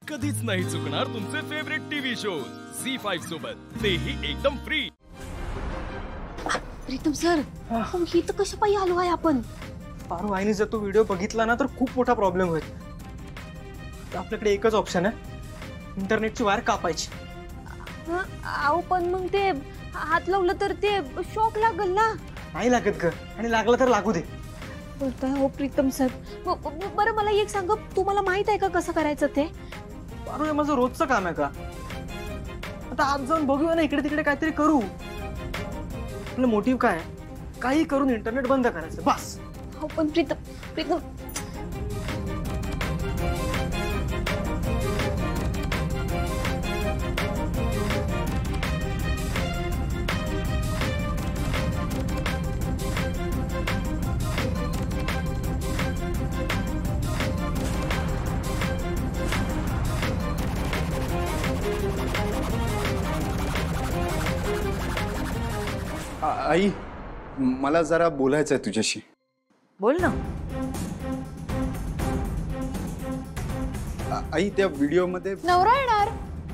कधीच नाही चुकणार तुमचे फेवरेट टीव्ही शोज झी5 सोबत, तेही एकदम फ्री। प्रीतम सर, पण ही तर कशा पायी आलो आहे आपण? पारू आईने जर तो व्हिडिओ बघितला ना तर खूप मोठा प्रॉब्लेम होईल। तर आपल्याकडे एकच ऑप्शन आहे, इंटरनेटची वायर कापायची। आओ पण मग ते हात लावलं तर ते शॉक लागल ना? नाही लागत ग, आणि लागलं तर लागू दे। बोलताय हो प्रीतम सर। बरं मला एक सांग, तुम्हाला माहित आहे का कसं करायचं ते? पारू हे माझं रोजचं काम आहे का? आता आज जाऊन बघूया ना, इकडे तिकडे काहीतरी करू। आपलं मोटिव्ह काय आहे? काही करून इंटरनेट बंद करायचं बस। हो पण प्रीतम प्रीतम आई, मला जरा बोलायचं आहे तुझ्याशी। बोल ना। आई, त्या व्हिडिओ मध्ये नवरा येणार।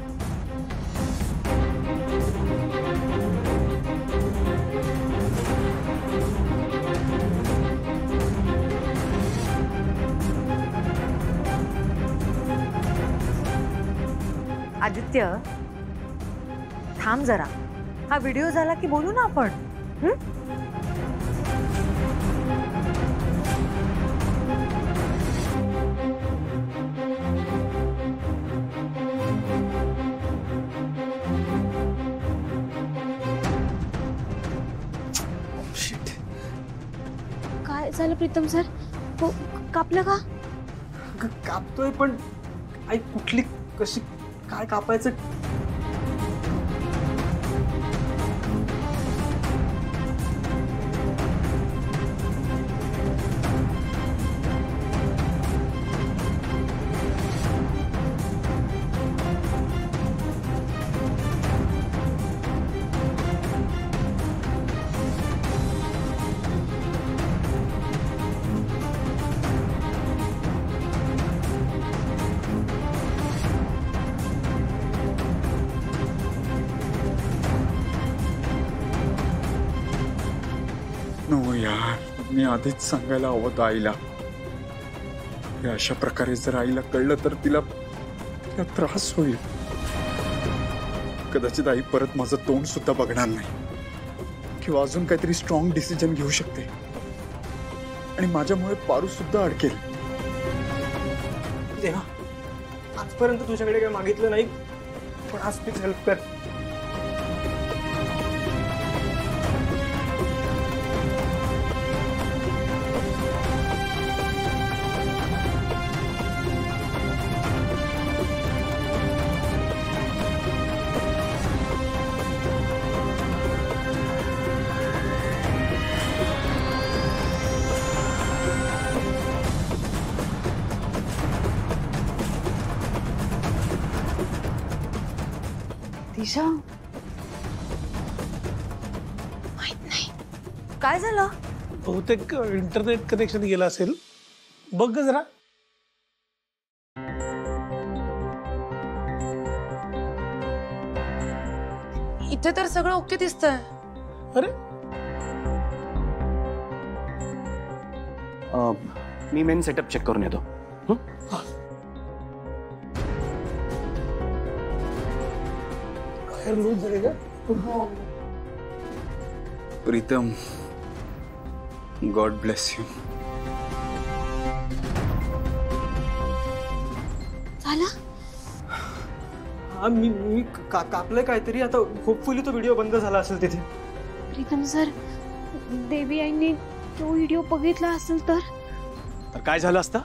आदित्य, थांब जरा, हा व्हिडिओ झाला की बोलू ना आपण। काय झालं प्रीतम सर? कापलं का? कापतोय पण आई कुठली कशी काय कापायचं? नो यार, मी आधीच सांगायला हवं होतं आईला। हे अशा प्रकारे जर आईला कळलं तर तिला त्रास होईल। कदाचित आई परत माझं तोंड सुद्धा बघणार नाही, किंवा अजून काहीतरी स्ट्रॉंग डिसिजन घेऊ शकते, आणि माझ्यामुळे पारू सुद्धा अडकेल। देवा, आजपर्यंत तुझ्याकडे काही मागितलं नाही, पण आज प्लीज हेल्प कर। दिशा, माहित नाही काय झालं? बहुतेक इंटरनेट कनेक्शन गेलं असेल, बघ ग जरा। इथे तर सगळं ओके दिसतंय। अरे मी मेन सेटअप चेक करून येतो। वायर लूज झाली का? Pritam, god bless you. झालं? हा मी कापलंय काहीतरी। आता होपफुली तो व्हिडिओ बंद झाला असेल तिथे। प्रीतम सर, देवी आईने तो व्हिडिओ बघितला असेल तर? तर काय झालं असतं?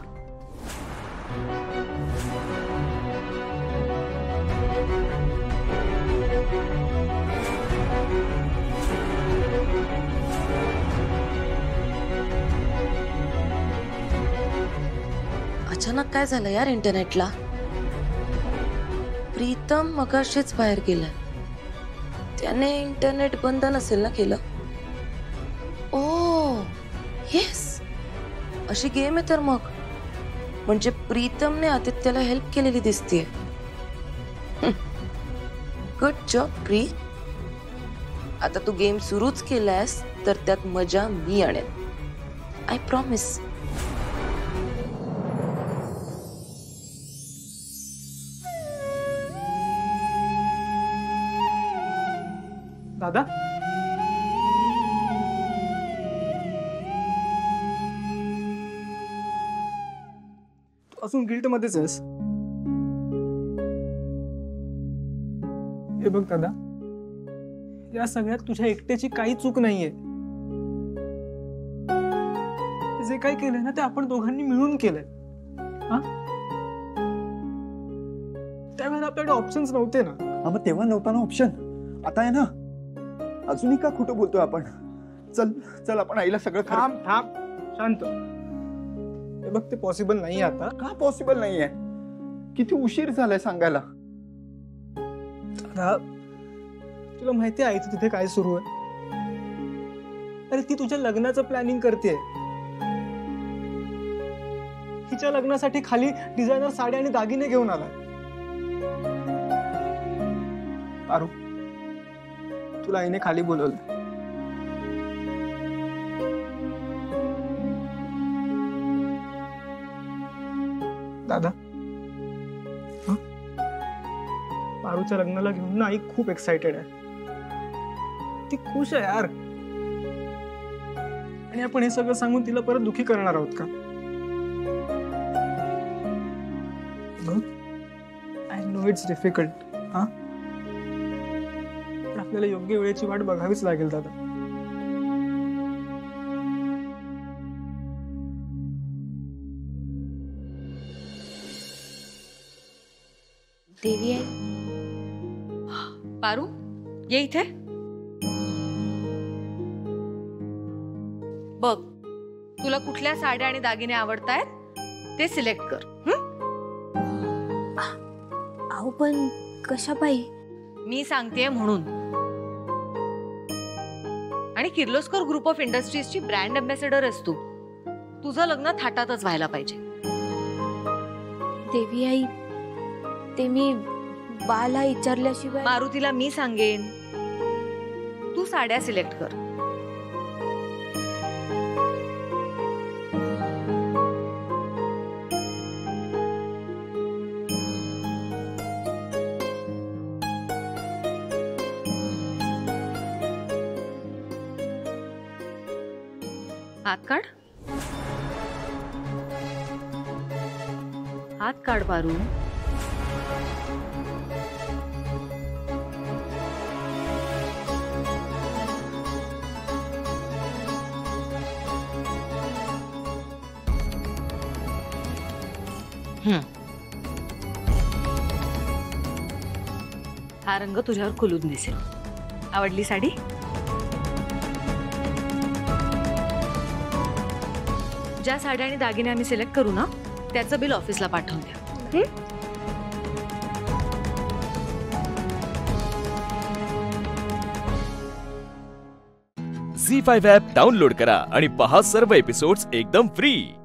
अचानक काय झालं यार इंटरनेटला? प्रीतम मगाशीच बाहेर गेला, त्याने इंटरनेट बंद नसेल ना केलं? ओ येस, अशी गेम आहे तर मग म्हणजे प्रीतमने आदित्यला हेल्प केलेली दिसतीये. Good job Pri. आता तू गेम सुरूच केलास तर त्यात मजा मी आणेन. I promise. दादा तू अजून गिल्ट मध्येच आहेस. हे बघ दादा, या सगळ्यात तुझ्या एकट्याची काही चूक नाहीये. जे काही केलंय ना ते आपण दोघांनी मिळून केलंय. हा, त्यावेळेला आपल्याकडे ऑप्शन्स नव्हते ना. हा, मग तेव्हा नव्हता ना ऑप्शन, आता आहे ना. अजूनही का खोटं बोलतोय आपण? चल चल, आपण आईला सगळं थांब थांब, शांत. हे बघ, ते पॉसिबल नाही आता. का पॉसिबल नाहीये? किती उशीर झालाय सांगायला. दादा, तुला माहिती आहे तिथे काय सुरू आहे? अरे ती तुझ्या लग्नाचं प्लॅनिंग करते. तिच्या लग्नासाठी खाली डिझायनर साड्या आणि दागिने घेऊन आला. पारू, तुला आईने खाली बोलवलं. दादा, पारूच्या लग्नाला घेऊन ना आई खूप एक्साइटेड आहे. ती खुश आहे यार. आणि आपण हे सगळं सांगून तिला परत दुखी करणार आहोत का? I know it's difficult. हा, पण आपल्याला योग्य वेळेची वाट बघावीच लागेल दादा. देवी आहे. पारू, ये इथे बघ. तुला कुठल्या साड्या आणि दागिने आवडतायत ते सिलेक्ट कर. अहो पण कशा पायी? मी सांगतेय म्हणून. आणि किर्लोस्कर ग्रुप ऑफ इंडस्ट्रीजची ब्रँड अम्बॅसेडर आहेस तू. तुझं लग्न थाटातच व्हायला पाहिजे. देवी आई, ते मी बाला विचारल्याशिवाय. मारुतीला मी सांगेन. तू साड्या सिलेक्ट कर. हात काढ. हात काढ पारू. हा रंग तुझ्यावर खुलून दिसेल. आवडली साडी? ज्या साड्या आणि दागिने आम्ही सिलेक्ट करू ना त्याचं बिल ऑफिसला पाठवून द्या. झी5 ॲप डाउनलोड करा आणि पहा सर्व एपिसोड्स एकदम फ्री.